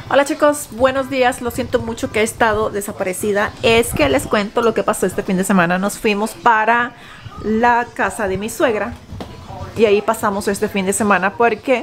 Hola chicos, buenos días. Lo siento mucho que he estado desaparecida. Es que les cuento lo que pasó este fin de semana. Nos fuimos para la casa de mi suegra y ahí pasamos este fin de semana porque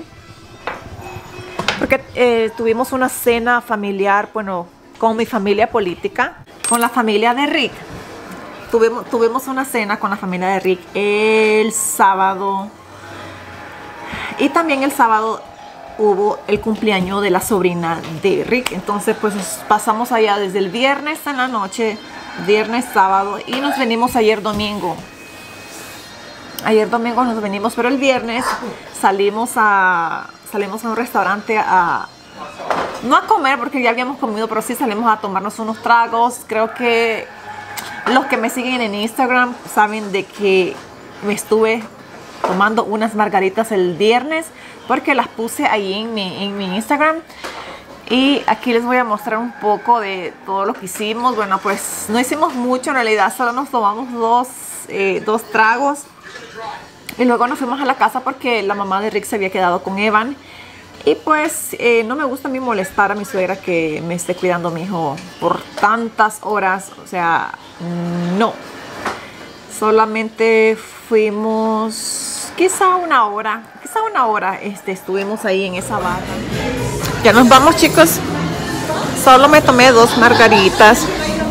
tuvimos una cena familiar, bueno, con mi familia política, con la familia de Rick. Tuvimos una cena con la familia de Rick el sábado, y también el sábado hubo el cumpleaños de la sobrina de Rick. Entonces pues pasamos allá desde el viernes en la noche, viernes, sábado, y nos venimos ayer domingo. Ayer domingo nos venimos, pero el viernes salimos a un restaurante no a comer porque ya habíamos comido, pero sí salimos a tomarnos unos tragos. Creo que los que me siguen en Instagram saben de que me estuve tomando unas margaritas el viernes porque las puse ahí en mi Instagram. Y aquí les voy a mostrar un poco de todo lo que hicimos. Bueno, pues no hicimos mucho en realidad, solo nos tomamos dos tragos. Y luego nos fuimos a la casa porque la mamá de Rick se había quedado con Evan. Y pues no me gusta a mí molestar a mi suegra que me esté cuidando a mi hijo por tantas horas. O sea, no. Solamente fuimos quizá una hora estuvimos ahí en esa barra. Ya nos vamos, chicos. Solo me tomé 2 margaritas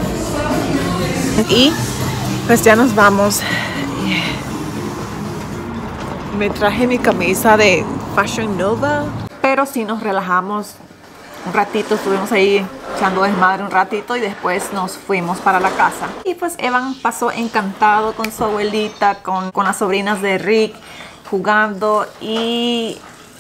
y pues ya nos vamos. Me traje mi camisa de Fashion Nova, pero sí nos relajamos un ratito, estuvimos ahí echando desmadre un ratito y después nos fuimos para la casa. Y pues Evan pasó encantado con su abuelita, con las sobrinas de Rick, jugando. Y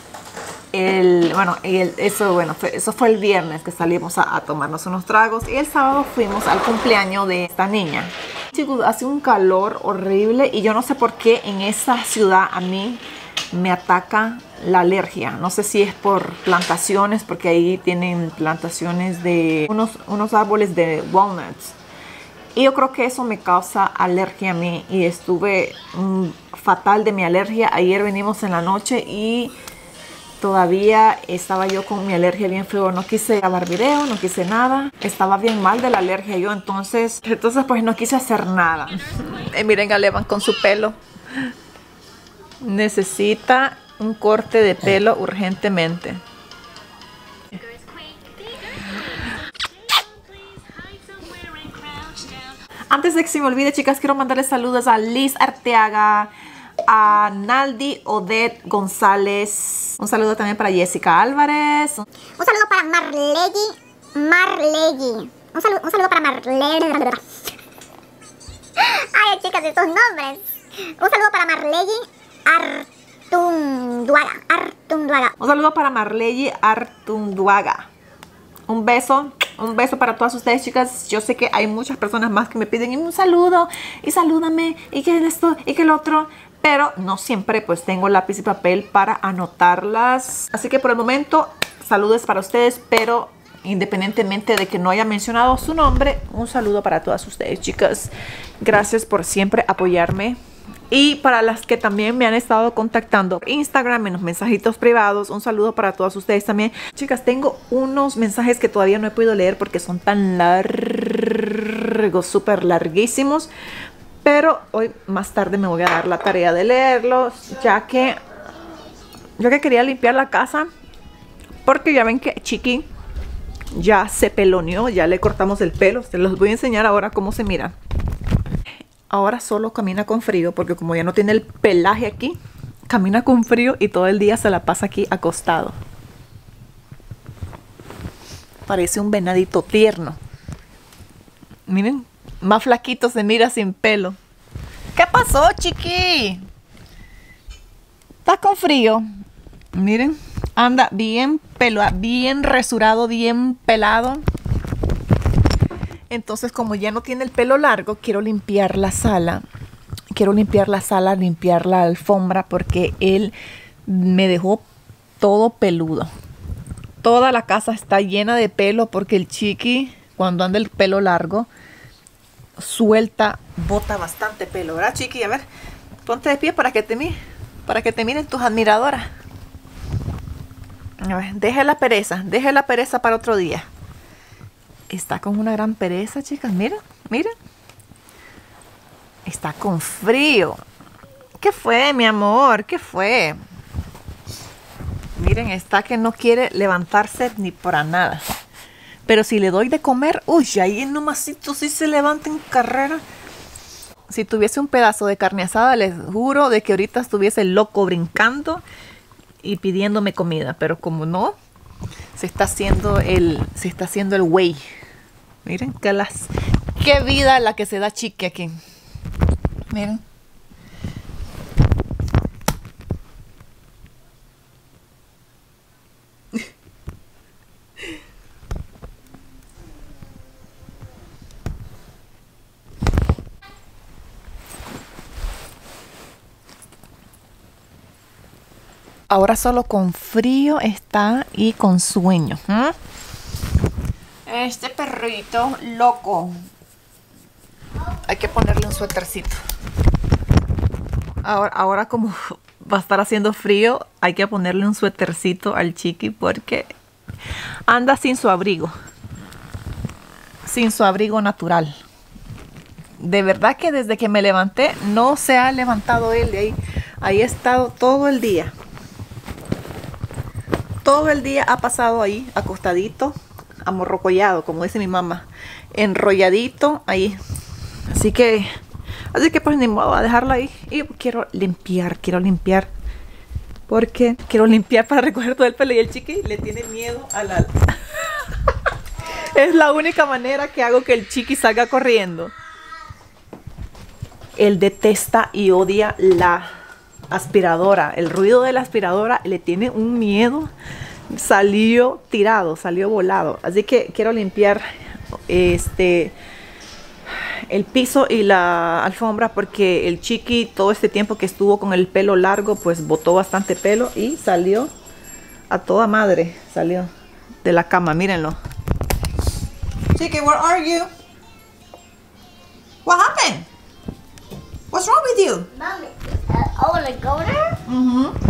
eso fue el viernes que salimos a tomarnos unos tragos, y el sábado fuimos al cumpleaños de esta niña. Chicos, hace un calor horrible y yo no sé por qué en esa ciudad a mí me ataca la alergia. No sé si es por plantaciones, porque ahí tienen plantaciones de unos árboles de walnuts. Y yo creo que eso me causa alergia a mí y estuve fatal de mi alergia. Ayer venimos en la noche y todavía estaba yo con mi alergia bien feo. No quise grabar video, no quise nada. Estaba bien mal de la alergia yo, entonces pues no quise hacer nada. Miren a Evan con su pelo. Necesita un corte de pelo urgentemente. Antes de que se me olvide, chicas, quiero mandarles saludos a Liz Arteaga, a Naldi Odette González. Un saludo también para Jessica Álvarez. Un saludo para Marlegi. Un saludo para Marlegi. Ay, chicas, estos nombres. Un saludo para Marlegi Artunduaga. Un saludo para Marlegi Artunduaga. Un beso para todas ustedes, chicas. Yo sé que hay muchas personas más que me piden un saludo y salúdame y que esto y que el otro, pero no siempre pues tengo lápiz y papel para anotarlas. Así que por el momento, saludos para ustedes, pero independientemente de que no haya mencionado su nombre, un saludo para todas ustedes, chicas. Gracias por siempre apoyarme. Y para las que también me han estado contactando por Instagram en los mensajitos privados, un saludo para todas ustedes también. Chicas, tengo unos mensajes que todavía no he podido leer porque son tan largos, súper larguísimos. Pero hoy más tarde me voy a dar la tarea de leerlos, ya que quería limpiar la casa. Porque ya ven que Chiqui ya se peloneó, ya le cortamos el pelo. Se los voy a enseñar ahora cómo se mira. Ahora solo camina con frío porque como ya no tiene el pelaje aquí, camina con frío y todo el día se la pasa aquí acostado. Parece un venadito tierno. Miren, más flaquito se mira sin pelo. ¿Qué pasó, Chiqui? ¿Estás con frío? Miren, anda bien bien resurado, bien pelado. Entonces, como ya no tiene el pelo largo, quiero limpiar la sala. Limpiar la alfombra porque él me dejó todo peludo. Toda la casa está llena de pelo porque el Chiqui, cuando anda el pelo largo, bota bastante pelo, ¿verdad, Chiqui? A ver, ponte de pie para que te miren tus admiradoras. A ver, deje la pereza para otro día. Está con una gran pereza, chicas. Miren, miren. Está con frío. ¿Qué fue, mi amor? ¿Qué fue? Miren, está que no quiere levantarse ni para nada. Pero si le doy de comer, uy, ahí nomasito sí se levanta en carrera. Si tuviese un pedazo de carne asada, les juro de que ahorita estuviese loco brincando y pidiéndome comida. Pero como no, se está haciendo el güey. Miren qué vida la que se da Chiqui aquí. Miren. Ahora solo con frío está y con sueño. Este perrito loco. Hay que ponerle un suétercito. Ahora como va a estar haciendo frío, hay que ponerle un suétercito al Chiqui porque anda sin su abrigo. Sin su abrigo natural. De verdad que desde que me levanté no se ha levantado él de ahí. Ahí ha estado todo el día. Todo el día ha pasado ahí, acostadito, amorrocollado, como dice mi mamá. Enrolladito ahí. Así que pues ni modo a dejarlo ahí. Y quiero limpiar. Porque quiero limpiar para recoger todo el pelo. Y el Chiqui le tiene miedo a la... Es la única manera que hago que el Chiqui salga corriendo. Él detesta y odia la aspiradora. El ruido de la aspiradora le tiene un miedo. Salió tirado, salió volado. Así que quiero limpiar el piso y la alfombra porque el Chiqui todo este tiempo que estuvo con el pelo largo pues botó bastante pelo y salió a toda madre. Salió de la cama, mírenlo. Chiqui, where are you? What happened? What's wrong with you? Mommy, I want to go there? Mm-hmm.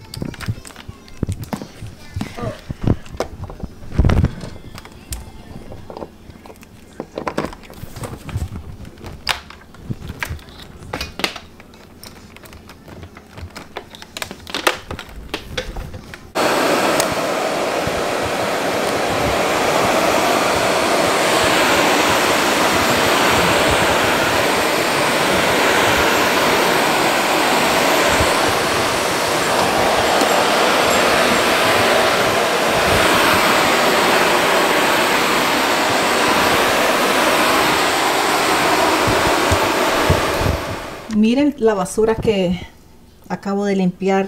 Miren la basura que acabo de limpiar.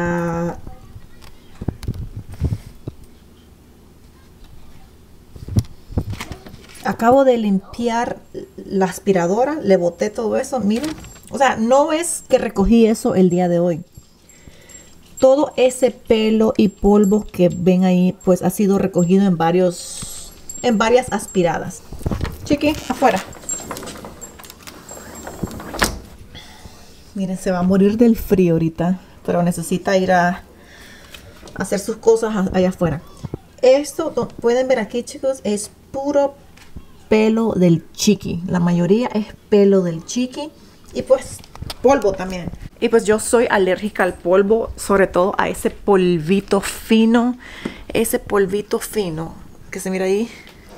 Acabo de limpiar la aspiradora. Le boté todo eso. Miren. O sea, no es que recogí eso el día de hoy. Todo ese pelo y polvo que ven ahí, pues ha sido recogido en varias aspiradas. Chiqui, afuera. Miren, se va a morir del frío ahorita, pero necesita ir a hacer sus cosas allá afuera. Esto, pueden ver aquí, chicos, es puro pelo del Chiqui. La mayoría es pelo del Chiqui y pues polvo también. Y pues yo soy alérgica al polvo, sobre todo a ese polvito fino. Ese polvito fino que se mira ahí.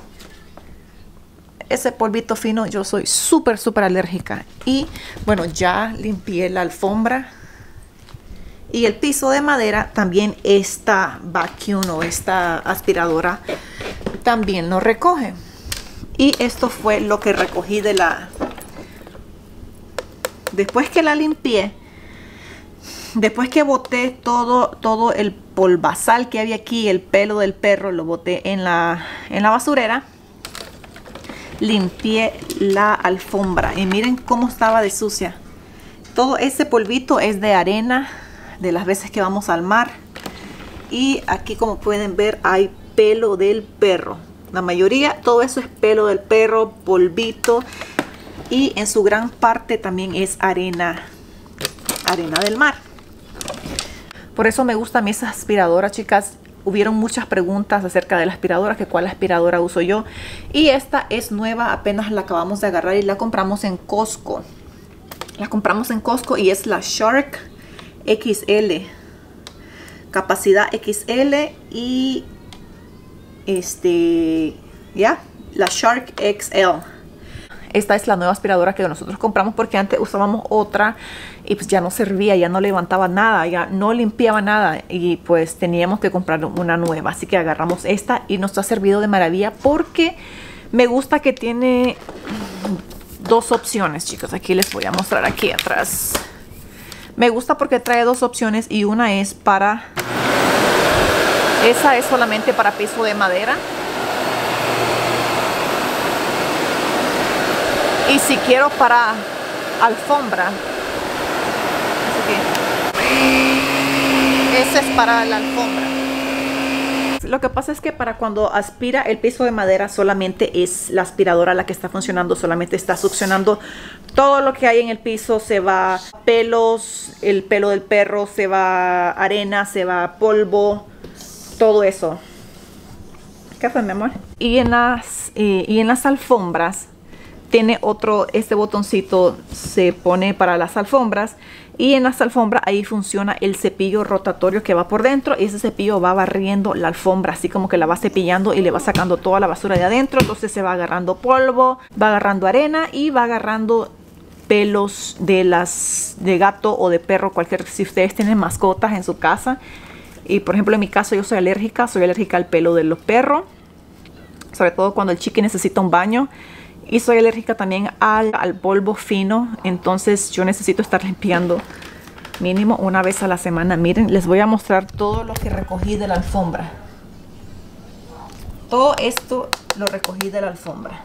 Ese polvito fino yo soy súper alérgica. Y bueno, ya limpié la alfombra y el piso de madera. También esta vacuum o esta aspiradora también lo recoge. Y esto fue lo que recogí de la... Después que la limpié, después que boté todo el polvazal que había aquí, el pelo del perro, lo boté en la basurera. Limpié la alfombra y miren cómo estaba de sucia. Todo ese polvito es de arena de las veces que vamos al mar. Y aquí, como pueden ver, hay pelo del perro. La mayoría, todo eso es pelo del perro, polvito. Y en su gran parte también es arena del mar. Por eso me gusta a mí esa aspiradora, chicas. hubieron muchas preguntas acerca de la aspiradora, que cuál aspiradora uso yo. Y esta es nueva, apenas la acabamos de agarrar y la compramos en Costco. La compramos en Costco y es la Shark XL. Capacidad XL y la Shark XL. Esta es la nueva aspiradora que nosotros compramos porque antes usábamos otra y pues ya no servía, ya no levantaba nada, ya no limpiaba nada y pues teníamos que comprar una nueva. Así que agarramos esta y nos ha servido de maravilla porque me gusta que tiene dos opciones, chicos. Aquí les voy a mostrar aquí atrás. Me gusta porque trae dos opciones y una es para... Esa es solamente para piso de madera. Y si quiero para alfombra, así que ese es para la alfombra. Lo que pasa es que para cuando aspira el piso de madera solamente es la aspiradora la que está funcionando, solamente está succionando todo lo que hay en el piso. Se va pelos, el pelo del perro, se va arena, se va polvo, todo eso. ¿Qué fue, mi amor? Y en las alfombras tiene otro, este botoncito se pone para las alfombras y en las alfombras ahí funciona el cepillo rotatorio que va por dentro y ese cepillo va barriendo la alfombra, así como que la va cepillando y le va sacando toda la basura de adentro. Entonces se va agarrando polvo, va agarrando arena y va agarrando pelos de gato o de perro, cualquier, si ustedes tienen mascotas en su casa. Y por ejemplo en mi caso yo soy alérgica al pelo de los perros, sobre todo cuando el chiqui necesita un baño. Y soy alérgica también al polvo fino, entonces yo necesito estar limpiando mínimo una vez a la semana. Miren, les voy a mostrar todo lo que recogí de la alfombra. Todo esto lo recogí de la alfombra.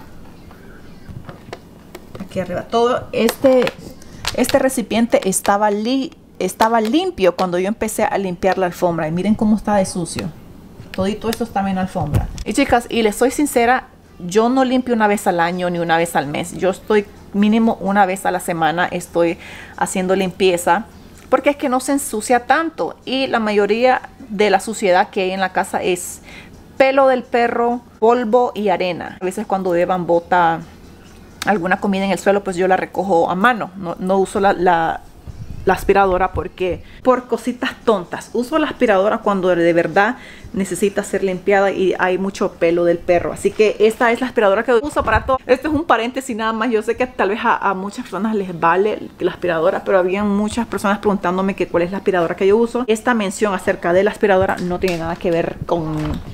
Aquí arriba. Todo este recipiente estaba limpio cuando yo empecé a limpiar la alfombra. Y miren cómo está de sucio. Todito esto estaba en la alfombra. Y chicas, y les soy sincera, yo no limpio una vez al año ni una vez al mes. Yo estoy mínimo una vez a la semana estoy haciendo limpieza porque es que no se ensucia tanto y la mayoría de la suciedad que hay en la casa es pelo del perro, polvo y arena. A veces cuando Evan bota alguna comida en el suelo, pues yo la recojo a mano. No uso la aspiradora porque por cositas tontas. Uso la aspiradora cuando de verdad necesita ser limpiada y hay mucho pelo del perro. Así que esta es la aspiradora que uso para todo. Este es un paréntesis nada más. Yo sé que tal vez a muchas personas les vale la aspiradora, pero había muchas personas preguntándome que cuál es la aspiradora que yo uso. Esta mención acerca de la aspiradora no tiene nada que ver con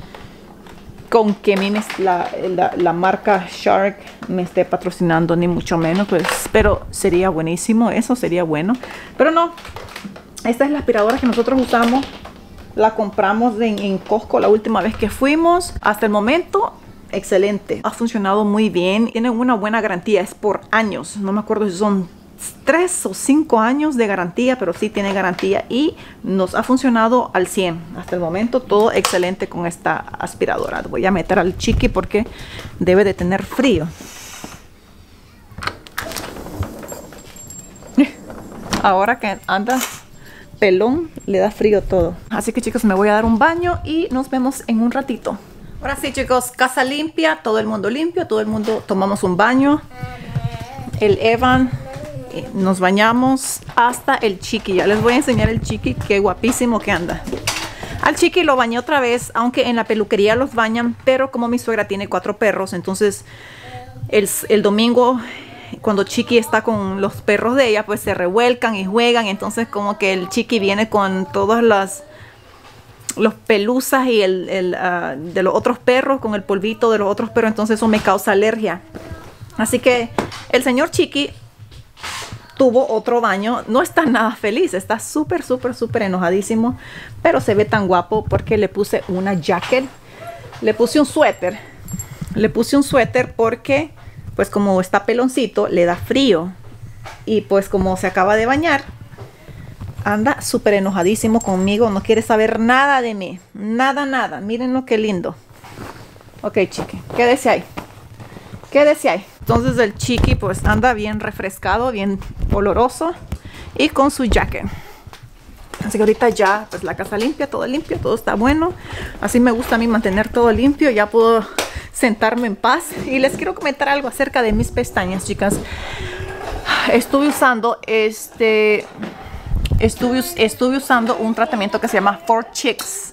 que la marca Shark me esté patrocinando, ni mucho menos, pues, pero sería buenísimo, eso sería bueno, pero no. Esta es la aspiradora que nosotros usamos, la compramos en Costco la última vez que fuimos. Hasta el momento excelente, ha funcionado muy bien, tiene una buena garantía, es por años, no me acuerdo si son 3 o 5 años de garantía, pero sí tiene garantía y nos ha funcionado al 100 hasta el momento. Todo excelente con esta aspiradora. Voy a meter al chiqui porque debe de tener frío. Ahora que anda pelón le da frío todo, así que chicos, me voy a dar un baño y nos vemos en un ratito. Ahora sí, chicos, casa limpia, todo el mundo limpio, todo el mundo tomamos un baño. El Evan, nos bañamos, hasta el chiqui. Ya les voy a enseñar el chiqui, qué guapísimo que anda. Al chiqui lo bañé otra vez, aunque en la peluquería los bañan, pero como mi suegra tiene 4 perros, entonces el domingo cuando chiqui está con los perros de ella, pues se revuelcan y juegan. Entonces como que el chiqui viene con todas los pelusas y de los otros perros, con el polvito de los otros perros, entonces eso me causa alergia. Así que el señor chiqui tuvo otro baño. No está nada feliz, está súper enojadísimo, pero se ve tan guapo porque le puse una jacket, le puse un suéter porque pues como está peloncito le da frío y pues como se acaba de bañar anda súper enojadísimo conmigo, no quiere saber nada de mí, nada. Miren lo que lindo. Ok, chiqui, quédese ahí. Entonces el chiqui pues anda bien refrescado, bien oloroso y con su jacket. Así que ahorita ya, pues la casa limpia, todo está bueno. Así me gusta a mí mantener todo limpio. Ya puedo sentarme en paz. Y les quiero comentar algo acerca de mis pestañas, chicas. Estuve usando estuve usando un tratamiento que se llama For Chicks.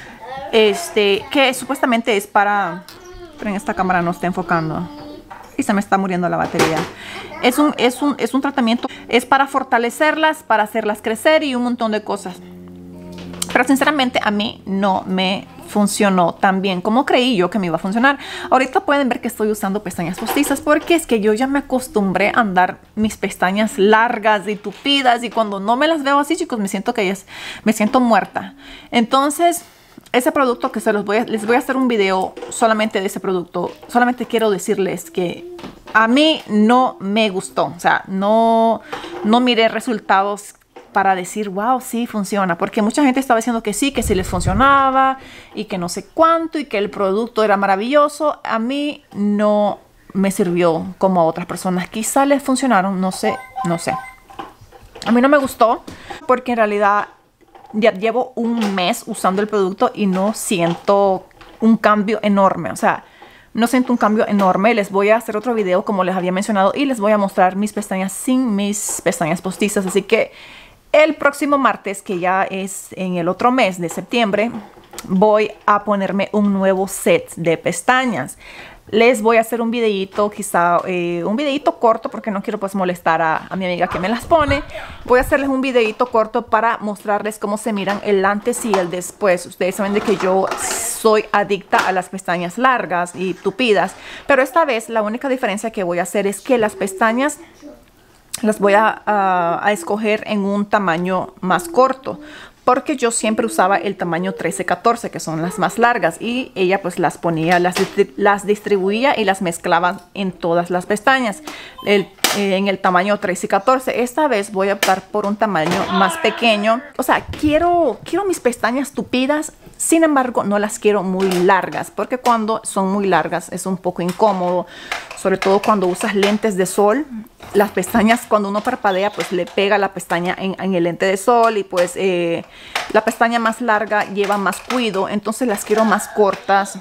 Que supuestamente es para... Pero en esta cámara no está enfocando. Y se me está muriendo la batería. Es un tratamiento, es para fortalecerlas, para hacerlas crecer y un montón de cosas. Pero sinceramente a mí no me funcionó tan bien como creí yo que me iba a funcionar. Ahorita pueden ver que estoy usando pestañas postizas porque es que yo ya me acostumbré a andar mis pestañas largas y tupidas, y cuando no me las veo así, chicos, me siento muerta. Entonces, ese producto que les voy a hacer un video solamente de ese producto. Solamente quiero decirles que a mí no me gustó. O sea, no miré resultados para decir, wow, sí funciona. Porque mucha gente estaba diciendo que sí les funcionaba y que no sé cuánto y que el producto era maravilloso. A mí no me sirvió como a otras personas. Quizá les funcionaron, no sé. A mí no me gustó porque en realidad ya llevo un mes usando el producto y no siento un cambio enorme. O sea, no siento un cambio enorme. Les voy a hacer otro video como les había mencionado y les voy a mostrar mis pestañas sin mis pestañas postizas. Así que el próximo martes, que ya es en el otro mes de septiembre, voy a ponerme un nuevo set de pestañas. Les voy a hacer un videito, quizá un videito corto, porque no quiero pues molestar a mi amiga que me las pone. Voy a hacerles un videito corto para mostrarles cómo se miran el antes y el después. Ustedes saben de que yo soy adicta a las pestañas largas y tupidas, pero esta vez la única diferencia que voy a hacer es que las pestañas las voy a escoger en un tamaño más corto, porque yo siempre usaba el tamaño 13-14, que son las más largas, y ella pues las ponía, las distribuía y las mezclaba en todas las pestañas en el tamaño 13 y 14. Esta vez voy a optar por un tamaño más pequeño. O sea, quiero mis pestañas tupidas, sin embargo no las quiero muy largas, porque cuando son muy largas es un poco incómodo, sobre todo cuando usas lentes de sol. Las pestañas, cuando uno parpadea, pues le pega la pestaña en el lente de sol, y pues la pestaña más larga lleva más cuidado, entonces las quiero más cortas.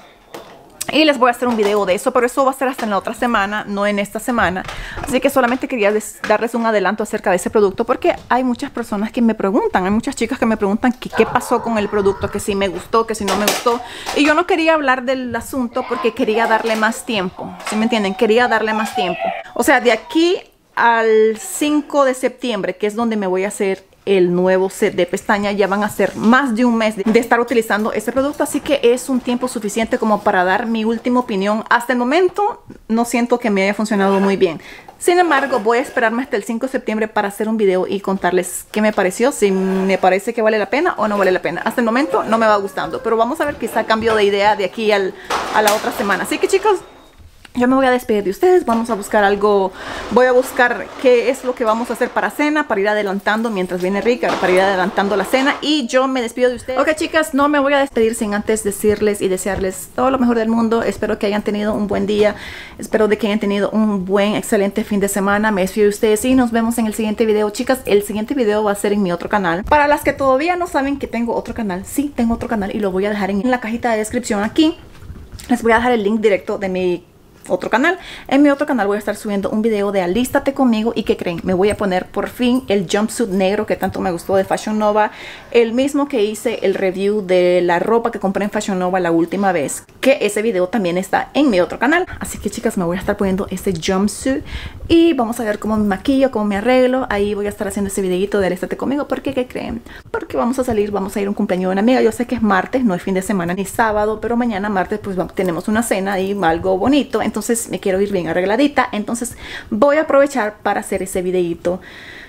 Y les voy a hacer un video de eso, pero eso va a ser hasta en la otra semana, no en esta semana. Así que solamente quería darles un adelanto acerca de ese producto, porque hay muchas personas que me preguntan, hay muchas chicas que me preguntan que qué pasó con el producto, que si me gustó, que si no me gustó. Y yo no quería hablar del asunto porque quería darle más tiempo, ¿sí me entienden? Quería darle más tiempo. O sea, de aquí al 5 de septiembre, que es donde me voy a hacer el nuevo set de pestaña, ya van a ser más de un mes de estar utilizando este producto, así que es un tiempo suficiente como para dar mi última opinión. Hasta el momento no siento que me haya funcionado muy bien. Sin embargo, voy a esperarme hasta el 5 de septiembre para hacer un video y contarles qué me pareció, si me parece que vale la pena o no vale la pena. Hasta el momento no me va gustando, pero vamos a ver, quizá cambio de idea de aquí a la otra semana. Así que, chicos, yo me voy a despedir de ustedes. Vamos a buscar algo. Voy a buscar qué es lo que vamos a hacer para cena, para ir adelantando mientras viene Rica, para ir adelantando la cena. Y yo me despido de ustedes. Ok, chicas, no me voy a despedir sin antes decirles y desearles todo lo mejor del mundo. Espero que hayan tenido un buen día. Espero de que hayan tenido un buen, excelente fin de semana. Me despido de ustedes y nos vemos en el siguiente video. Chicas, el siguiente video va a ser en mi otro canal. Para las que todavía no saben que tengo otro canal, sí, tengo otro canal y lo voy a dejar en la cajita de descripción aquí. Les voy a dejar el link directo de mi otro canal. En mi otro canal voy a estar subiendo un video de Alístate conmigo. ¿Y qué creen? Me voy a poner por fin el jumpsuit negro que tanto me gustó de Fashion Nova, el mismo que hice el review de la ropa que compré en Fashion Nova la última vez, que ese video también está en mi otro canal. Así que, chicas, me voy a estar poniendo este jumpsuit y vamos a ver cómo me maquillo, cómo me arreglo. Ahí voy a estar haciendo ese videito de Alístate conmigo. ¿Por qué? ¿Qué creen? Porque vamos a salir, vamos a ir a un cumpleaños de una amiga. Yo sé que es martes, no es fin de semana ni sábado, pero mañana martes pues tenemos una cena y algo bonito. Entonces me quiero ir bien arregladita. Entonces voy a aprovechar para hacer ese videito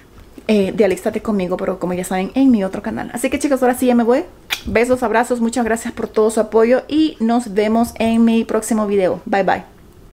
de Alístate conmigo, pero como ya saben, en mi otro canal. Así que, chicos, ahora sí ya me voy. Besos, abrazos, muchas gracias por todo su apoyo y nos vemos en mi próximo video. Bye bye.